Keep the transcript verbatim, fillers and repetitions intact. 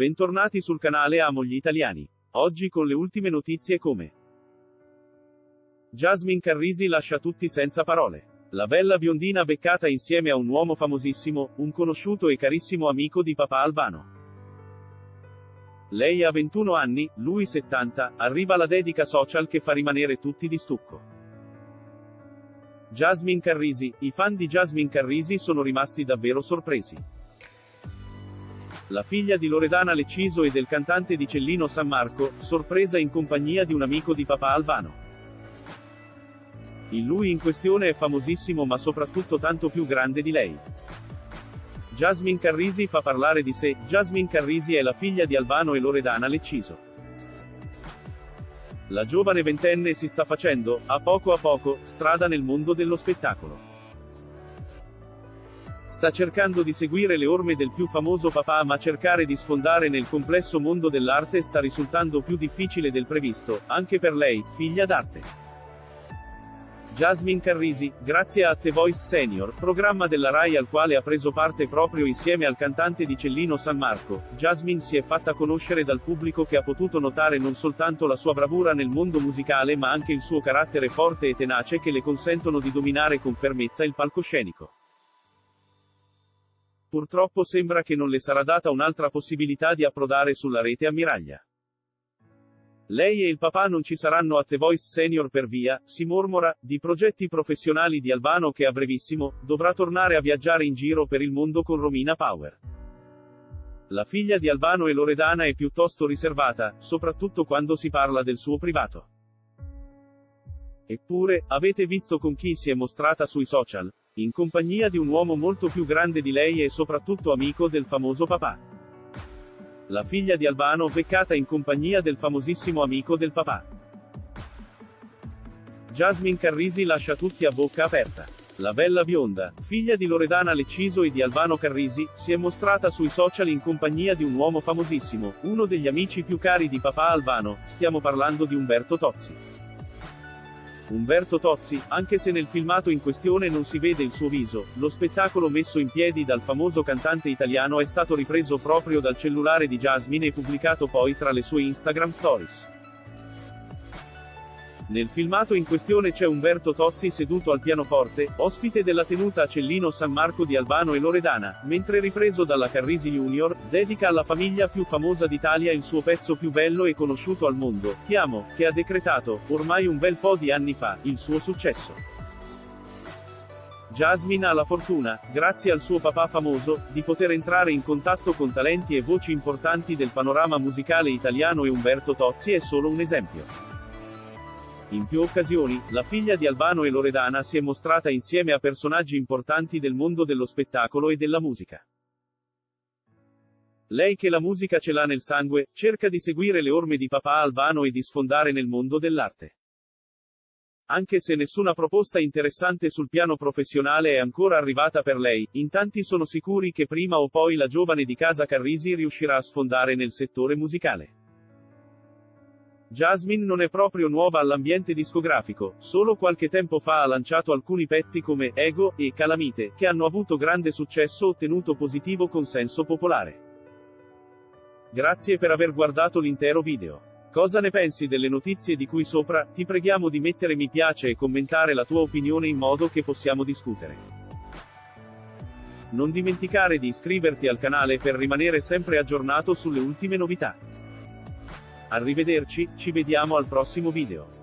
Bentornati sul canale Amo gli Italiani. Oggi con le ultime notizie come Jasmine Carrisi lascia tutti senza parole. La bella biondina beccata insieme a un uomo famosissimo, un conosciuto e carissimo amico di papà Albano. Lei ha ventuno anni, lui settanta, arriva la dedica social che fa rimanere tutti di stucco. Jasmine Carrisi, i fan di Jasmine Carrisi sono rimasti davvero sorpresi. La figlia di Loredana Lecciso e del cantante di Cellino San Marco, sorpresa in compagnia di un amico di papà Albano. Il lui in questione è famosissimo ma soprattutto tanto più grande di lei. Jasmine Carrisi fa parlare di sé. Jasmine Carrisi è la figlia di Albano e Loredana Lecciso. La giovane ventenne si sta facendo, a poco a poco, strada nel mondo dello spettacolo. Sta cercando di seguire le orme del più famoso papà, ma cercare di sfondare nel complesso mondo dell'arte sta risultando più difficile del previsto, anche per lei, figlia d'arte. Jasmine Carrisi, grazie a The Voice Senior, programma della Rai al quale ha preso parte proprio insieme al cantante di Cellino San Marco, Jasmine si è fatta conoscere dal pubblico che ha potuto notare non soltanto la sua bravura nel mondo musicale ma anche il suo carattere forte e tenace che le consentono di dominare con fermezza il palcoscenico. Purtroppo sembra che non le sarà data un'altra possibilità di approdare sulla rete ammiraglia. Lei e il papà non ci saranno a The Voice Senior per via, si mormora, di progetti professionali di Albano che a brevissimo, dovrà tornare a viaggiare in giro per il mondo con Romina Power. La figlia di Albano e Loredana è piuttosto riservata, soprattutto quando si parla del suo privato. Eppure, avete visto con chi si è mostrata sui social? In compagnia di un uomo molto più grande di lei e soprattutto amico del famoso papà. La figlia di Albano beccata in compagnia del famosissimo amico del papà. Jasmine Carrisi lascia tutti a bocca aperta. La bella bionda, figlia di Loredana Lecciso e di Albano Carrisi, si è mostrata sui social in compagnia di un uomo famosissimo, uno degli amici più cari di papà Albano, stiamo parlando di Umberto Tozzi. Umberto Tozzi, anche se nel filmato in questione non si vede il suo viso, lo spettacolo messo in piedi dal famoso cantante italiano è stato ripreso proprio dal cellulare di Jasmine e pubblicato poi tra le sue Instagram Stories. Nel filmato in questione c'è Umberto Tozzi seduto al pianoforte, ospite della tenuta a Cellino San Marco di Albano e Loredana, mentre ripreso dalla Carrisi Junior, dedica alla famiglia più famosa d'Italia il suo pezzo più bello e conosciuto al mondo, Ti amo, che ha decretato, ormai un bel po' di anni fa, il suo successo. Jasmine ha la fortuna, grazie al suo papà famoso, di poter entrare in contatto con talenti e voci importanti del panorama musicale italiano e Umberto Tozzi è solo un esempio. In più occasioni, la figlia di Albano e Loredana si è mostrata insieme a personaggi importanti del mondo dello spettacolo e della musica. Lei che la musica ce l'ha nel sangue, cerca di seguire le orme di papà Albano e di sfondare nel mondo dell'arte. Anche se nessuna proposta interessante sul piano professionale è ancora arrivata per lei, in tanti sono sicuri che prima o poi la giovane di casa Carrisi riuscirà a sfondare nel settore musicale. Jasmine non è proprio nuova all'ambiente discografico, solo qualche tempo fa ha lanciato alcuni pezzi come Ego e Calamite, che hanno avuto grande successo ottenuto positivo consenso popolare. Grazie per aver guardato l'intero video. Cosa ne pensi delle notizie di cui sopra? Ti preghiamo di mettere mi piace e commentare la tua opinione in modo che possiamo discutere. Non dimenticare di iscriverti al canale per rimanere sempre aggiornato sulle ultime novità. Arrivederci, ci vediamo al prossimo video.